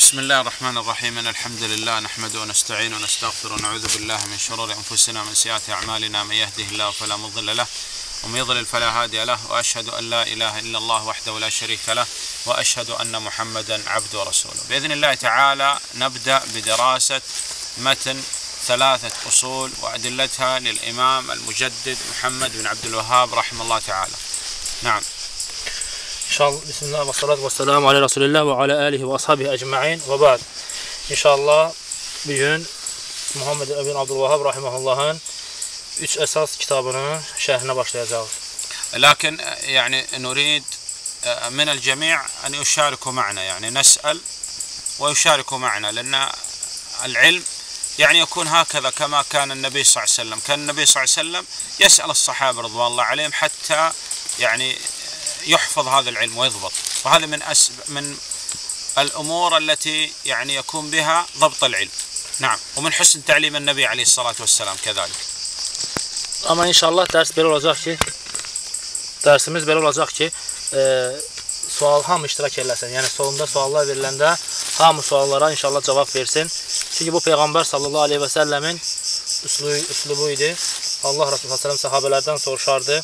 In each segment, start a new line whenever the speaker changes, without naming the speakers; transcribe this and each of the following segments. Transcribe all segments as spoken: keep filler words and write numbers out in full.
بسم الله الرحمن الرحيم. إن الحمد لله نحمده ونستعين ونستغفر ونعوذ بالله من شرور أنفسنا ومن سيئات أعمالنا. من يهده الله فلا مضل له ومن يضلل فلا هادي له، وأشهد أن لا إله إلا الله وحده لا شريك له، وأشهد أن محمدا عبده ورسوله. بإذن الله تعالى نبدأ بدراسة متن ثلاثة أصول وأدلتها للإمام المجدد محمد بن عبد الوهاب رحمه الله تعالى. نعم.
İnşallah, bismillah ve salatu ve selamu ala Resulillah ve ala alihi ve ashabihi ecma'in ve ba'd. İnşallah bugün Muhammed bin Abdülvahhab rahimahullah'ın üç esas kitabının şerhine başlayacağız.
لكن يعني نريد من الجميع أن يشاركوا معنا، يعني نسأل ويشاركوا معنا، لأن العلم يعني يكون هكذا كما كان النبي صلى الله عليه وسلم. كان النبي صلى الله عليه وسلم يسأل الصحابة رضوان الله عليهم حتى يعني يحفظ هذا العلم ويضبط، وهذا من أس من الأمور التي يعني يكون بها ضبط العلم. نعم. ومن حسن تعليم النبي عليه الصلاة والسلام كذلك.
Ama inşallah ders belə olacaq ki, dersimiz belə olacaq ki, e, sual hamı iştirak eləsin. Yəni sonunda suallar veriləndə hamı suallara inşallah cavab versin. Çünki bu Peyğəmbər sallallahu aleyhi və səlləmin üslubu, üslubu idi. Allah Resulü sallallahu aleyhi və səlləm sahabələrdən soruşardı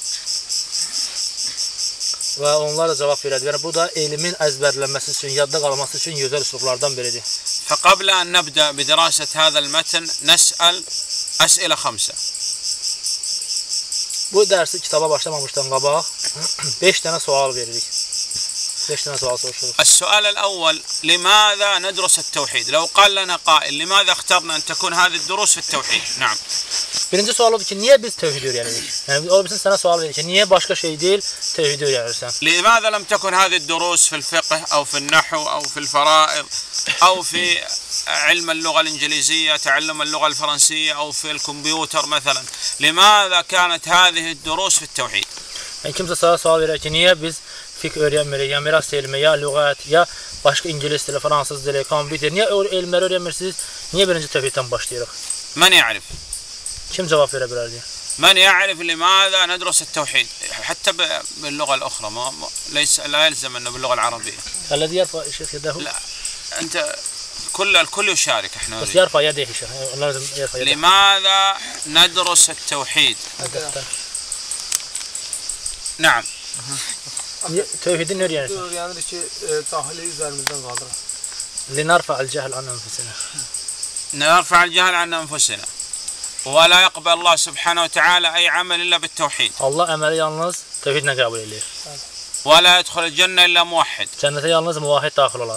və onlar da cavab verərdi. Yəni bu da elmin əzbərlənməsi üçün, yadda qalması üçün gözəl üslublardan biridir.
فقبل أن نبدأ بدراسة هذا المتن نسأل أسئلة خمسة.
Bu dersi kitaba başlamamışdan qabaq beş tane sual veririk. beş tane sual soruşuruq.
السؤال الأول: لماذا ندرس التوحيد؟ لو قال لنا قائل لماذا اخترنا أن تكون هذه الدروس في التوحيد؟ نعم.
Birinci sual odur ki, niye biz tevhid öğrenirik? Yani o bizim sana sual verir ki, niye başka şey değil tevhid öğrenirsen?
لماذا لم تكن هذه الدروس في الفقه أو في النحو أو في الفرائض أو في علم اللغة الإنجليزية، تعلم اللغة الفرنسية أو في الكمبيوتر مثلا؟ لماذا كانت هذه الدروس في التوحيد؟
Yani kimse sana sual verir ki, niye biz fiqh öğrenmirik, ya miras elmi, ya lügat, ya başka İngiliz dili, Fransız dili, kompüter, niye elmleri öğrenmirsiniz? Niye birinci tevhidden başlayırıq?
من يعرف؟
Kim cevap verebilir diye.
من يعرف لماذا ندرس التوحيد حتى باللغة الأخرى؟ ما ليس لا يلزم أنه باللغة العربية.
الذي يرفع الشيخ يده؟
لا، أنت كل الكل يشارك. احنا
بس يرفع يده الشيخ، لازم يرفع يده.
لماذا ندرس التوحيد؟ نعم.
Tevhidin ne öğrenirsin?
Yani ki cahili üzerimizden kaldırır.
لنرفع الجهل عن أنفسنا.
نرفع الجهل عن أنفسنا. ولا يقبل الله سبحانه وتعالى أي عمل إلا بالتوحيد.
Allah əməli yalnız tevhidlə qəbul edir.
ولا يدخل الجنة إلا موحد.
Cənnətə yalnız muvahhid daxil olar.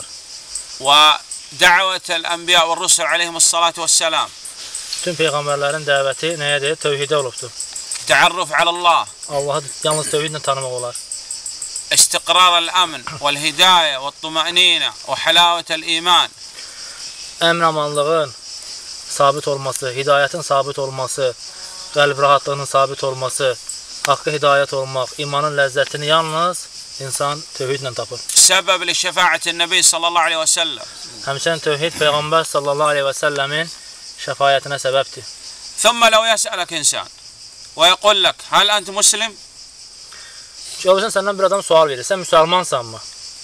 ودعوة الأنبياء والرسل عليهم الصلاة والسلام.
Bütün peyğəmbərlərin dəvəti nəyədir? Tevhidə olubdur.
تعرف على الله.
Allahı yalnız tevhidlə tanımaq olar.
استقرار الأمن والهداية والطمأنينة وحلاوة الإيمان.
Əmn amanlığın sabit olması, hidayətin sabit olması, qəlb rahatlığının sabit olması, haqqa hidayət olmaq, imanın ləzzətini yalnız insan tevhidlə tapır.
سبب لشفاعة النبي صلى الله عليه وسلم.
Həmçinin tevhid Peyğəmbər sallallahu aleyhi və səlləmin şəfayətinə səbəbdir.
ثم لو يسألك إنسان ويقول لك هل أنت مسلم؟
Görürsən səndən bir adam sual verir, sən müsəlmansanmı?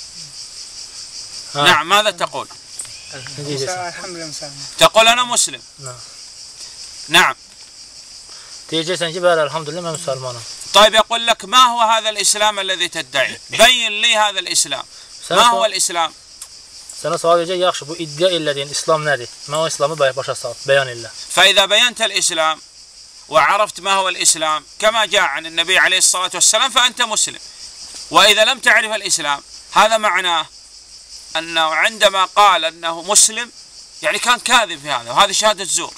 نعم. ماذا تقول؟
Ne diyeceksin?
تقول أنا مسلم. نعم.
Diyeceksən ki, bəli, elhamdülillah mən müsəlmanım.
طيب يقول لك ما هو هذا الإسلام الذي تدعي؟ بين لي هذا الإسلام. ما هو الإسلام؟
Sənə sual verəcək, yaxşı, bu iddia elədiyin İslam nədir? Mən o İslamı başa sal, bəyan elə.
فإذا بينت الإسلام وعرفت ما هو الإسلام كما جاء عن النبي عليه الصلاة والسلام فأنت مسلم. وإذا لم تعرف الإسلام هذا معناه أنه عندما قال أنه مسلم يعني كان كاذب في هذا، وهذه شهادة زور.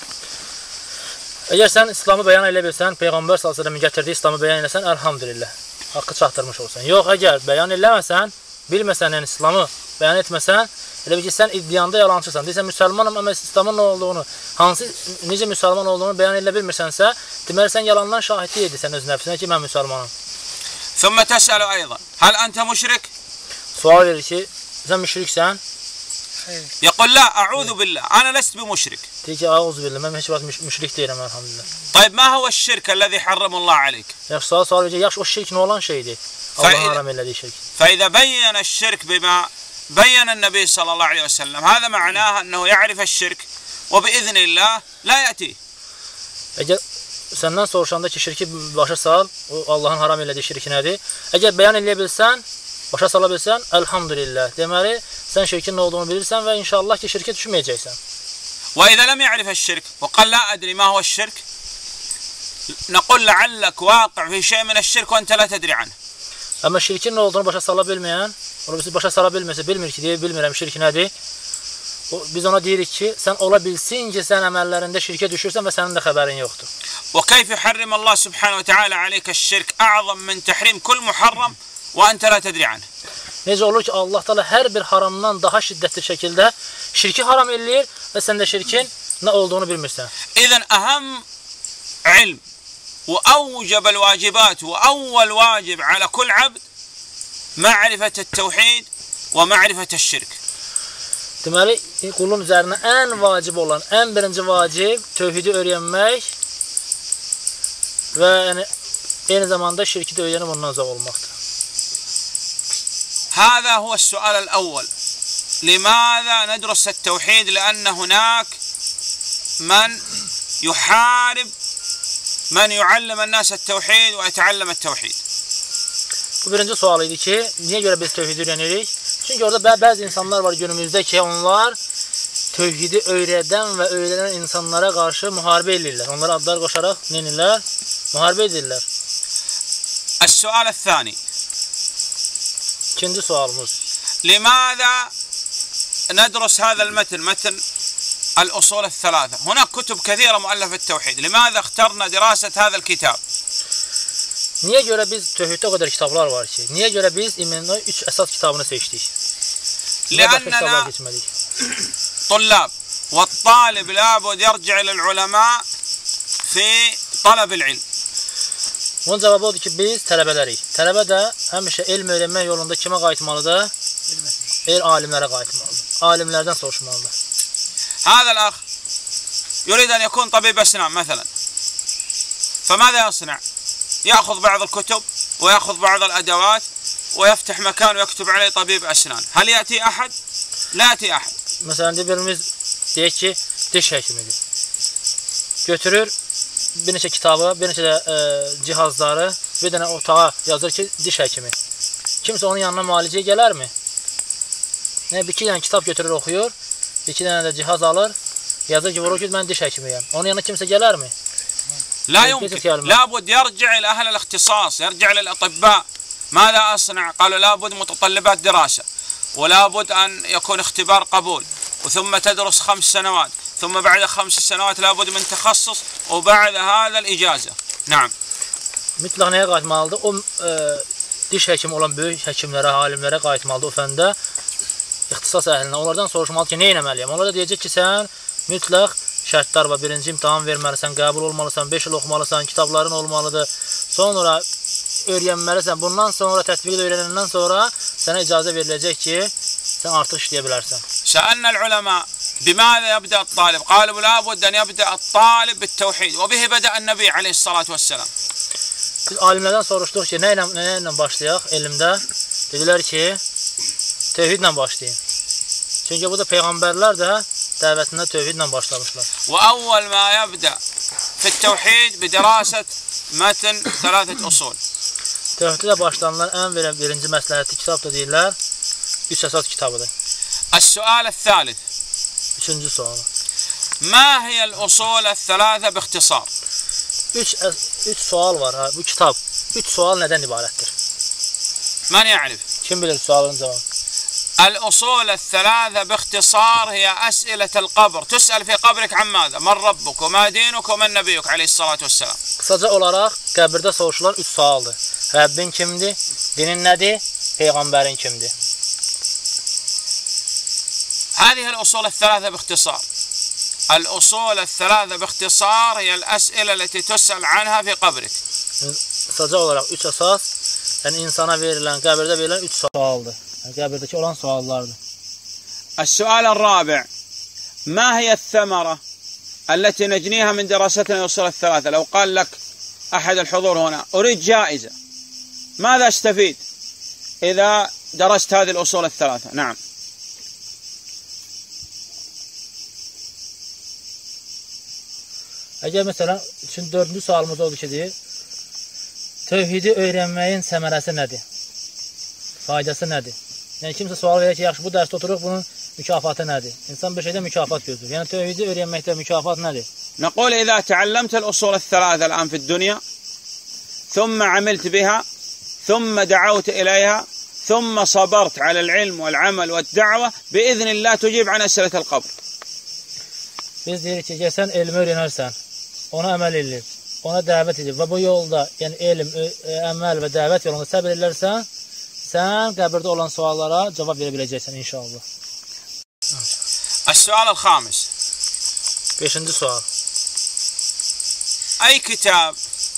Əgər sən İslamı bəyan elə bilsən, Peyğəmbər sallallahu əleyhi və səlləm gətirdiyi İslamı bəyan eləsən, elhamdülillah, haqqı çatdırmış olsan. Yox, əgər bəyan eləməsən, bilməsən, yəni İslamı bəyan etməsən, elə bil ki, sən iddianda yalancısan. Deyirsən, müsəlmanım, amma İslamın nə olduğunu, hansı, necə müsəlman olduğunu bəyan elə bilmirsənsə, deməli, sən yalandan şahidlik edirsən öz nəfsinə ki, mən müsəlmanım.
ثم تسأل أيضا هل أنت مشرك؟
Sual verir ki, sən müşriksən?
يقول لا أعوذ بالله أنا لست بمشرك.
Deyir ki, auzu billah, mən heç vaxt müşrik deyirəm, elhamdülillah.
طيب ما هو الشرك الذي حرم الله عليك؟
Yaxşı, sual sual verir, yaxşı, o şirk nə olan şeydir? Allah'ın haram elədiyi şirk.
فإذا بين الشرك بما بين النبي صلى الله عليه وسلم. هذا معناه أنه يعرف الشرك وبإذن الله لا يأتي.
Əgər səndən soruşanda ki, şirki başa sal, o Allahın haram elədiyi şirk nədir? Əgər bəyan eləyə bilsən, başa sala bilsən, elhamdülillah. Deməli, sən şirkin nə olduğunu bilirsən və inşallah ki, şirkə düşməyəcəksən.
وإذا لم يعرف الشرك وقال لا أدري ما هو الشرك نقول لعلك واقع في شيء من الشرك وأنت لا تدري عنه.
Amma şirkin nə olduğunu başa sala bilməyən, onu biz başa sala bilməsə, bilmir ki, deyə bilmirəm şirk nədir. O, biz ona deyirik ki, sən ola bilsin ki, sən əməllərində şirkə düşürsən və sənin də xəbərin yoxdur.
وكيف يحرم الله سبحانه وتعالى عليك الشرك أعظم من تحريم كل محرم وأنت لا تدري عنه.
Necə olur ki, Allah Teala hər bir haramdan daha şiddətli şəkildə şirki haram eləyir və sən də şirkin nə olduğunu bilmirsən.
إذن أهم علم وأوجب الواجبات وأول واجب على كل عبد معرفة التوحيد ومعرفة الشرك.
Deməli, qulun üzərinə ən vacib olan, ən birinci vacib tövhidi öyrənmək və yəni, eyni zamanda şirki də öyrənib ondan uzaq olmaqdır.
هذا هو السؤال الأول. لماذا ندرس التوحيد؟ لأن هناك من يحارب من يعلم الناس التوحيد ويتعلم التوحيد.
Bu birinci sual idi ki, niyə görə biz tövhidi öyrənirik? Çünki orada bəzi insanlar var günümüzdə ki, onlar tövhidi öyrədən və öyrənən insanlara qarşı müharibə edirlər. Onlara adlar qoşaraq nə edirlər? Müharibə edirlər.
السؤال الثاني.
İkinci sualımız.
لماذا ندرس هذا المتن متن الأصول الثلاثة؟ هناك كتب كثيرة مؤلفة التوحيد. لماذا اخترنا دراسة هذا الكتاب؟
Niyə görə biz tövhiddə o qədər kitablar var ki? Niyə görə biz İmamın üç əsas kitabını seçdik?
لأننا طلاب والطالب لابد يرجع إلى العلماء في طلب العلم.
Bunun cavabı odur ki, biz tələbələrik. Tələbə də həmişə elm öyrənmək yolunda kimə qayıtmalıdır? El alimlərə qayıtmalıdır. Alimlərdən soruşmalıdır.
هذا الأخ يريد أن يكون طبيب أسنان مثلا، فماذا يصنع؟ يأخذ بعض الكتب ويأخذ بعض الأدوات ويفتح مكان ويكتب عليه طبيب أسنان. هل يأتي أحد؟ لا يأتي أحد.
Məsələn, birimiz deyək ki, diş həkimidir. Götürür bir neçə kitabı, bir neçə də e, cihazları, bir dənə otağa yazır ki, diş həkimi. Kimsə onun yanına müalicəyə gələrmi? Ne, bir iki dənə kitab götürür, oxuyur, iki dənə də cihaz alır, yazır ki, vurur ki, mən diş həkimiyəm. Onun yanına kimsə gələrmi?
لا يمكن. لابد يرجع إلى أهل الاختصاص، يرجع للأطباء. ماذا أصنع؟ قالوا لابد متطلبات دراسة، ولابد أن يكون اختبار قبول، وثم تدرس خمس سنوات، ثم بعد خمس سنوات لابد من تخصص، وبعد هذا الإجازة. نعم.
Mütləq nəyə qayıtmalıdır? O e, diş həkimi olan böyük həkimlərə, alimlərə qayıtmalıdır o fəndə, ixtisas əhlinə. Onlardan soruşmalıdır ki, nə etməliyəm? Onlar da deyəcək ki, sən mütləq şərtlər var. Birinci imtahan verməlisən, qəbul olmalısan, beş il oxumalısan, kitabların olmalıdır. Sonra öyrənməlisən. Bundan sonra, tətbiqdə öyrənəndən sonra sənə icazə veriləcək ki, sən artıq işləyə bilərsən.
سألنا العلماء بماذا يبدأ الطالب؟ قالوا لابد أن يبدأ الطالب بالتوحيد، وبه بدأ النبي عليه الصلاة والسلام.
Biz alimlərdən soruşduq ki, nə ilə, nə ilə başlayaq elmdə? Dedilər ki, tövhidlə başlayın. Çünki bu da peyğəmbərlər də dəvətində tövhidlə başlamışlar.
وأول ما يبدأ في التوحيد بدراسة متن ثلاثة أصول.
Tövhidlə başlanılan ən verən birinci məsləhətli kitab da deyirlər, üç əsas kitabıdır.
السؤال الثالث.
Üçüncü sualı.
ما هي الأصول الثلاثة باختصار؟
Üç, üç sual var ha, bu kitab. Üç sual nədən ibarətdir?
من يعرف؟
Kim bilir sualın cevabı?
الأصول الثلاثة باختصار هي أسئلة القبر. تسأل في قبرك عن ماذا؟ من ربك وما دينك ومن نبيك عليه الصلاة والسلام.
Kısaca olaraq qəbirdə soruşulan üç sualdır. Rəbbin kimdir? Dinin nədir? Peyğəmbərin kimdir?
هذه الأصول الثلاثة باختصار. الأصول الثلاثة باختصار هي الأسئلة التي تسأل عنها في قبرك.
Kısaca olaraq üç əsas, yəni insana verilən, qəbirdə verilən üç sualdır. Yəni qəbirdəki olan suallardır.
السؤال الرابع: ما هي الثمرة التي نجنيها من دراستنا الأصول الثلاثة؟ لو قال لك أحد الحضور هنا أريد جائزة، ماذا استفيد إذا درست هذه الأصول الثلاثة؟ نعم.
Əgər məsələn, üçün dördüncü sualımız oldu ki, deyir, tövhidi öyrənməyin səmərəsi nədir? Faydası nədir? Yəni, kimsə sual verir ki, yaxşı, bu dərsdə oturuq, bunun mükafatı nədir? İnsan bir şeydə mükafat gözlür. Yəni, tövhidi öyrənməkdə mükafat nədir?
نقول إذا تعلمت الأصول الثلاثة الآن في الدنيا ثم عملت بها ثم دعوت إليها ثم صبرت على العلم والعمل والدعوة بإذن الله تجيب عن أسئلة القبر.
Biz deyirik ki, sən elmi öyrənərsən, ona əməl edir, ona dəvət edir və bu yolda, yəni elm, əməl və dəvət yolunda səbir edərsən, sən qəbirdə olan suallara cavab verə biləcəksən inşallah.
السؤال الخامس.
Beşinci sual.
أي كتاب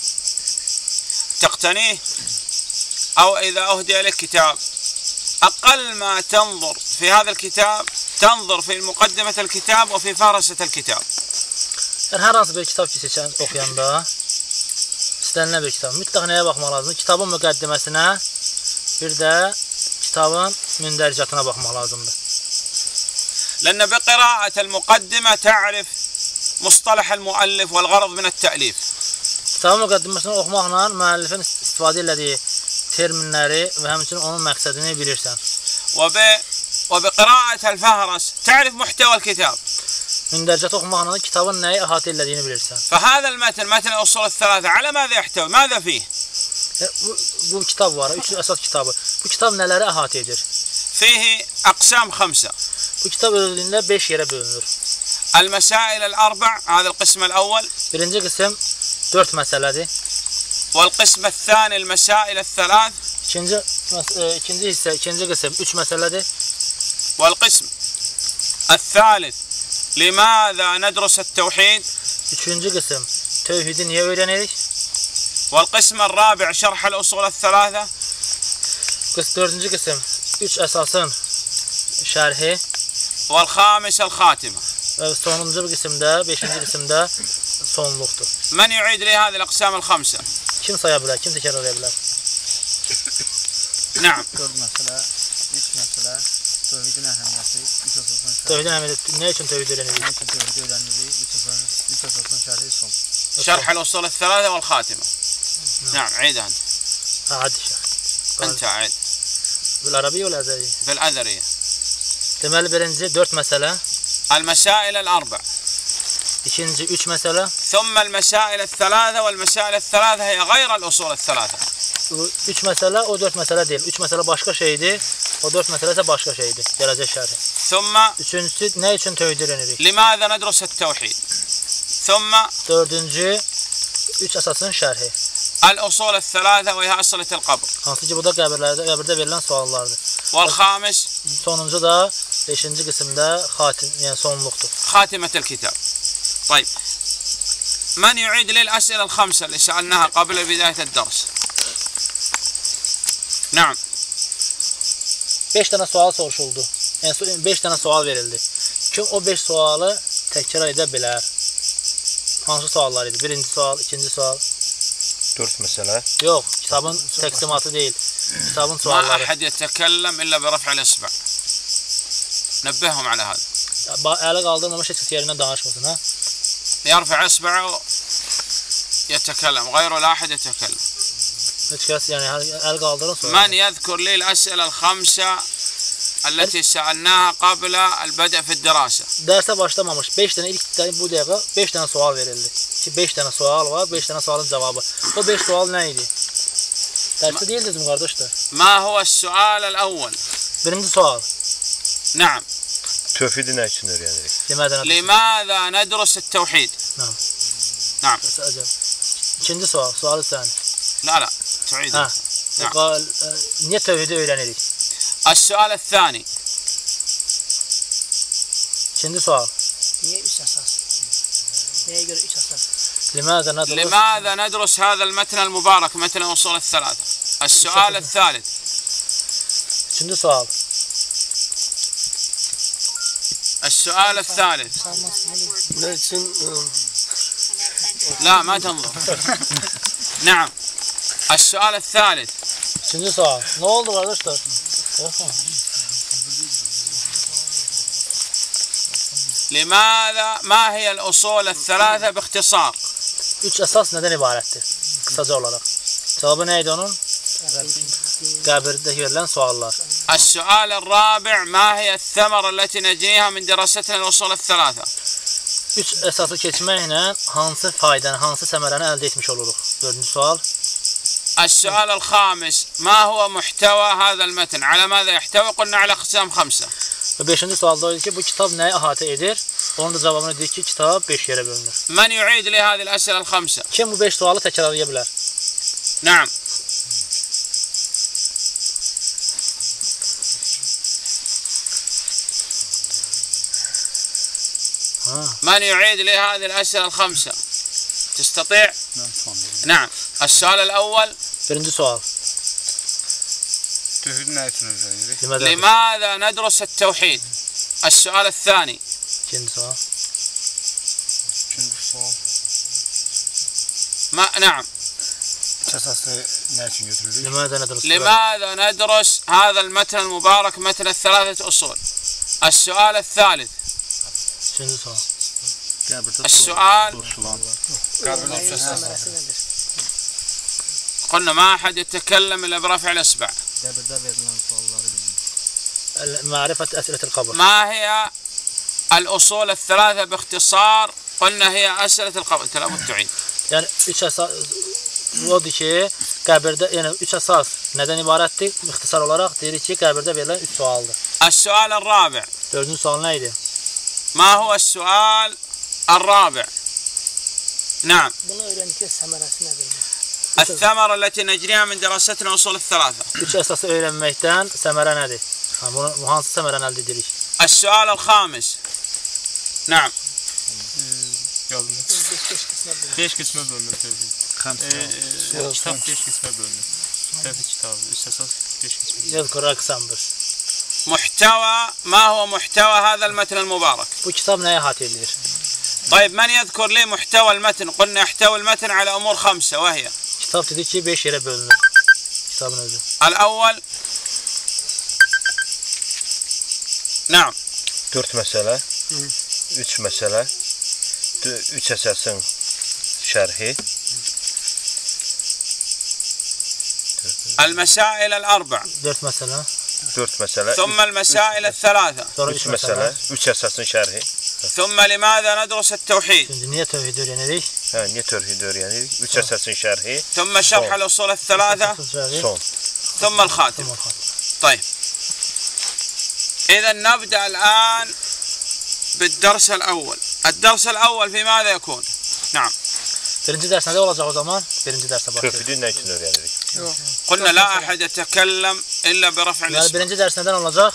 تقتنيه أو إذا أهدي لك كتاب أقل ما تنظر في هذا الكتاب تنظر في مقدمة الكتاب وفي فهرسة الكتاب.
Yəni, hər hansı bir kitab ki, seçən oxuyanda, istənilən bir kitab, mütləq nəyə baxmaq lazımdır? Kitabın müqəddiməsinə, bir də kitabın mündəricatına baxmaq lazımdır.
لأن بقراءة المقدمة تعرف مصطلح المؤلف والغرض من التأليف.
Kitabın müqəddiməsini oxumaqla müəllifin istifadə etdiyi terminləri və həmçinin onun məqsədini bilirsən.
وبقراءة الفهرس تعرف محتوى الكتاب.
Mündəricatı oxumaqla kitabın nəyi əhatə etdiyini bilirsən.
فهذا المتن متن الأصول الثلاثة على ماذا يحتوي؟ ماذا فيه؟
Bu, bu kitab var, üç əsas kitabı. Bu kitab nələri əhatə edir?
فيه أقسام خمسة.
Bu kitab özlüyündə beş yerə bölünür.
المسائل الأربع هذا القسم الأول.
Birinci qism dörd məsələdir.
والقسم الثاني المسائل الثلاث.
İkinci, ikinci hissə, ikinci qism üç məsələdir.
والقسم الثالث لماذا ندرس التوحيد.
Üçüncü qism tövhidi niyə öyrənirik?
والقسم الرابع شرح الأصول الثلاثة.
Dördüncü qism üç əsasın şərhi.
والخامس الخاتمة.
Və sonuncu qismdə, beşinci qismdə sonluqdur.
من يعيد لي هذه الأقسام الخمسة؟
Kim saya bilər, kim təkrarlaya bilər?
نعم.
dörd məsələ, üç məsələ, tövhidin əhəmiyyəti, üç əsasın şərhi.
Tövhidin əhəmiyyəti, nə üçün tövhid öyrənirik?
Nə üçün tövhid öyrənirik, üç əsasın şərhi son.
شرح الأصول الثلاثة والخاتمة. نعم عيدها أنت.
Hadi şeyh.
أنت عيد.
Bil-Arabi və Əzəri.
في الأذرية.
Deməli birinci dörd məsələ.
المسائل الأربع.
İkinci üç məsələ.
ثم المسائل الثلاثة والمسائل الثلاثة هي غير الأصول الثلاثة.
Bu üç məsələ, o dörd məsələ deyil. Üç məsələ başqa şeydir, o dörd məsələ isə başqa şeydir. Gələcək şərhi.
ثم
Üçüncüsü, nə üçün tövhid öyrənirik?
لماذا ندرس التوحيد. ثم
Dördüncü, üç əsasın şərhi.
الأصول الثلاثة وهي أصلة القبر.
Hansı ki, bu da qəbirlərdə, qəbirdə verilən suallardır.
والخامس
Sonuncu da beşinci qismdə xatim, yəni sonluqdur.
خاتمة الكتاب. طيب من يعيد لي الأسئلة الخمسة اللي سألناها قبل بداية الدرس؟ نعم.
beş dənə sual soruşuldu. Yəni beş dənə sual verildi. Kim o beş sualı təkrar edə bilər? Hansı suallar idi? Birinci sual, ikinci sual.
dörd məsələ.
Yox, kitabın təqsimatı deyil. Kitabın
ما
sualları.
أحد يتكلم إلا برفع الإصبع. نبههم على هذا.
Əli qaldırmamış heç kəs yerindən danışmasın, ha?
يرفع إصبعه يتكلم غيره لا أحد يتكلم.
Heç kəs yəni əli qaldırın sonra.
من يذكر لي الأسئلة الخمسة التي سألناها قبل البدء في الدراسة؟
Dərsə başlamamış beş dənə ilk bu dəqiqə beş dənə sual verildi. Ki beş dənə sual var, beş dənə sualın cavabı. O beş sual nə idi? Dərsdə deyildiniz mi qardaşlar?
ما هو السؤال الأول؟
Birinci sual.
نعم.
Tövhidi nə üçün öyrənirik?
Limədən?
لماذا ندرس التوحيد؟
Tamam.
نعم.
İkinci sual, sualı sən.
لا لا تعيد.
Ha.
نعم.
Qal, niyə tövhidi öyrənirik?
السؤال الثاني.
İkinci sual.
Niyə üç əsas? Nəyə görə üç əsas?
Limədən nadrus?
لماذا ندرس هذا المتن المبارك متن الأصول الثلاثة؟ السؤال الثالث.
Üçüncü sual.
السؤال الثالث.
Ne için?
لا ما تنظر. نعم. السؤال الثالث.
Üçüncü sual. Ne oldu kardeşler?
لماذا ما هي الأصول الثلاثة باختصار؟
Üç esas neden ibarətdir? Kısaca olarak. Cevabı neydi onun? Qəbirdə verilen suallar.
السؤال الرابع ما هي الثمرة التي نجنيها من دراستنا الأصول الثلاثة؟
Üç esası keçməklə hansı faydanı, hansı səmərəni əldə etmiş oluruq? Dördüncü sual.
السؤال الخامس ما هو محتوى هذا المتن؟ على ماذا يحتوي؟ قلنا على أقسام خمسة.
Və beşinci sualda idi ki, bu kitab nəyi əhatə edir? Onun da cavabını deyik ki, kitab beş yerə bölünür.
من يعيد لي هذه الأسئلة الخمسة؟
Kim bu beş sualı təkrarlaya bilər?
نعم.
Ha.
من يعيد لي هذه الأسئلة الخمسة؟ تستطيع؟ نعم. السؤال الأول
Birinci sual.
Tövhid nə üçün öyrənirik?
Limədə?
لماذا ندرس التوحيد؟ السؤال الثاني
İkinci sual.
Üçüncü sual.
ما نعم
Üç əsası nə üçün götürürük?
Limədə nədir?
لماذا ندرس هذا المتن المبارك متن الثلاثة أصول؟ السؤال الثالث
Üçüncü sual.
Qəbirdə
السؤال
sorulan.
قلنا ما أحد يتكلم إلا برفع الإصبع.
Qəbirdə verilən sualları bilin.
معرفة أسئلة القبر.
ما هي الأصول الثلاثة باختصار؟ قلنا هي أسئلة القبر. لابد تعيد.
Yəni üç əsas odur ki, qəbirdə, yəni üç əsas nədən ibarətdir? İxtisar olaraq deyirik ki, qəbirdə verilən üç sualdır.
السؤال الرابع
Dördüncü sual nə idi?
ما هو السؤال الرابع؟ نعم.
Bunu öğrendikçe səmərəsi nədir?
الثمرة التي نجريها من دراستنا أصول الثلاثة.
Üç əsası öyrənməkdən səmərə nədir? Ha, bunu bu hansı səmərəni əldə edirik?
السؤال الخامس. نعم.
beş qismə bölünür tövhid.
Xəmsə.
Kitab beş qismə bölünür. Tövhid kitabı, üç əsas beş qismə.
Yezkur əqsamdır.
محتوى ما هو محتوى هذا المتن المبارك؟
Bu kitab nəyə əhatə edir?
طيب من يذكر لي محتوى المتن؟ قلنا يحتوي المتن على أمور خمسة وهي
Kitab dedik ki, beş yerə bölünür. Kitabın özü.
الأول نعم
dörd məsələ, üç məsələ, üç əsasın şərhi,
المسائل الأربع
Dörd məsələ.
dörd məsələ,
ثم المسائل الثلاثة
Sonra
üç
üç
məsələ,
məsələ.
üç əsasın şərhi.
ثم لماذا ندرس التوحيد؟
Şimdi niyə tövhid öyrənirik?
Hə, niyə tövhid öyrənirik? Üç əsasın şərhi,
ثم شرح
صح.
الأصول الثلاثة
son.
ثم الخاتم. طيب إذا نبدأ الآن بالدرس الأول. الدرس الأول في ماذا يكون؟ نعم.
Birinci dərs nədə olacaq o zaman? Birinci dərsə başlayırıq.
Tövhidi nə üçün öyrənirik?
قلنا لا أحد يتكلم إلا برفع
Yəni
الإصبع.
birinci dərs nədən olacaq?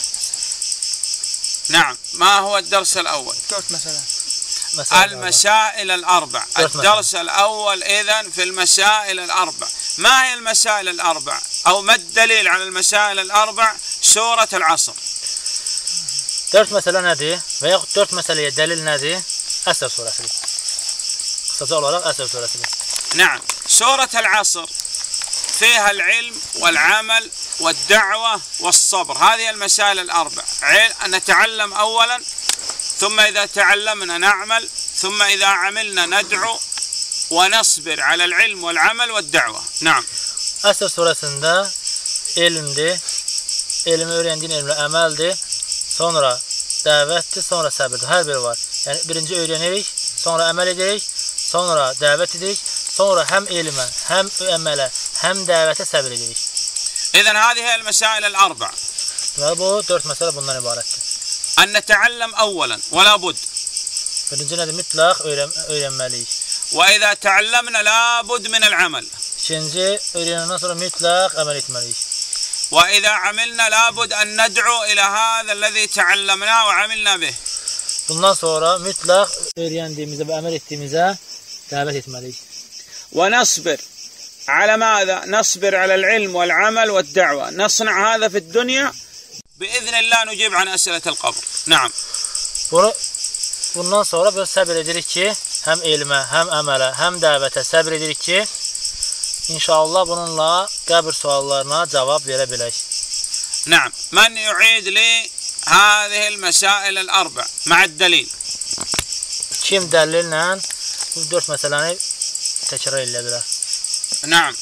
نعم. ما هو الدرس الأول؟
Dörd məsələ.
Məsələn,
المسائل الأربع.
درس
الدرس الأول إذن في المسائل الأربع. ما هي المسائل الأربع؟ أو ما الدليل على المسائل الأربع؟ سورة العصر.
dörd məsələ nədir? Və yaxud dörd məsələyə dəlil nədir? Əsr surəsidir. Qısaca olaraq Əsr surəsidir.
نعم. سورة العصر فيها العلم والعمل والدعوة والصبر. هذه المسائل الأربع. نتعلم أولا، ثم إذا تعلمنا نعمل، ثم إذا عملنا ندعو ونصبر على العلم والعمل والدعوة. نعم.
Əsr surəsində elmdir, elmi öyrəndiyin elmlə əməldir, sonra dəvətdir, sonra səbirdir. Hər biri var. Yəni birinci öyrənirik, sonra əməl edirik, sonra dəvət edirik, sonra həm elmə, həm əmələ, həm dəvətə səbir edirik.
إذن هذه هي المسائل الأربع.
Və bu dörd məsələ bundan ibarətdir.
أن نتعلم أولا ولا بد.
Birinci nədir? Mütləq öyrən öyrənməliyik.
وإذا تعلمنا لابد من العمل.
İkinci, öyrənəndən sonra mütləq əməl etməliyik.
وإذا عملنا لابد أن ندعو إلى هذا الذي تعلمناه وعملنا به.
Bundan sonra mütləq öyrəndiyimizə və əməl etdiyimizə dəvət etməliyik.
ونصبر على ماذا؟ نصبر على العلم والعمل والدعوة. نصنع هذا في الدنيا بإذن الله نجيب عن أسئلة القبر. نعم.
Bunu, bundan sonra biz səbir edirik ki, həm elmə, həm əmələ, həm dəvətə səbir edirik ki, inşallah bununla qəbir suallarına cavab verə bilək.
نعم. من يعيد لي هذه المسائل الأربع مع الدليل.
Kim dəlillə bu dörd məsələni təkrar edilə bilər?
نعم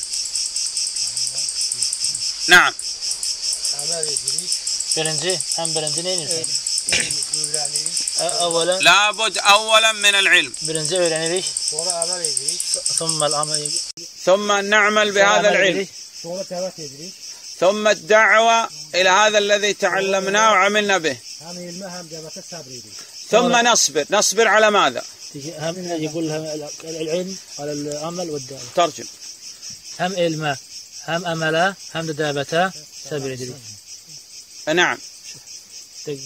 نعم.
Əməl edirik.
Birinci, ən birinci nə edirsən?
Öyrənirik.
Əvvələn
لابد أولا من العلم.
birinci öyrənirik.
Sonra əməl edirik.
Thumma al-amal.
ثم نعمل بهذا العلم.
Sonra təvət edirik.
ثم الدعوة إلى هذا الذي تعلمناه وعملنا به.
Həm elmə, həm dəvətə səbr edirik.
ثم نصبر. نصبر على ماذا؟
هم يقول العلم على العمل والدعوة.
ترجم.
هم علمه هم أمله هم دعوته سبر edilir.
نعم.
دقيقة.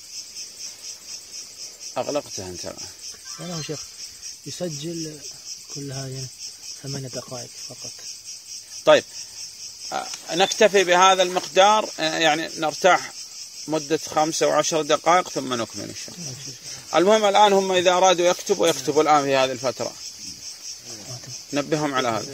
أغلقتها أنت.
أنا هو شيخ يسجل كل هذه ثمانية دقائق فقط.
طيب نكتفي بهذا المقدار، يعني نرتاح مدة خمسة وعشر دقائق ثم نكمل إن شاء الله. المهم الآن هم إذا أرادوا يكتبوا يكتبوا الآن في هذه الفترة، نبههم على هذا.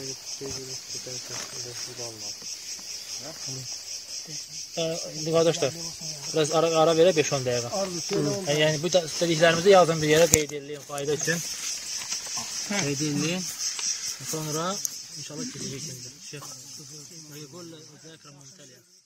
Arkadaşlar biraz ara, ara verə beş on dəqiqə. Yəni bu istədiklərimizi yazın bir yerə qeyd edin fayda üçün. Qeyd edin. Sonra inşallah keçəcəksiniz. Şeyx, yəqul zəkra mümtəliyə.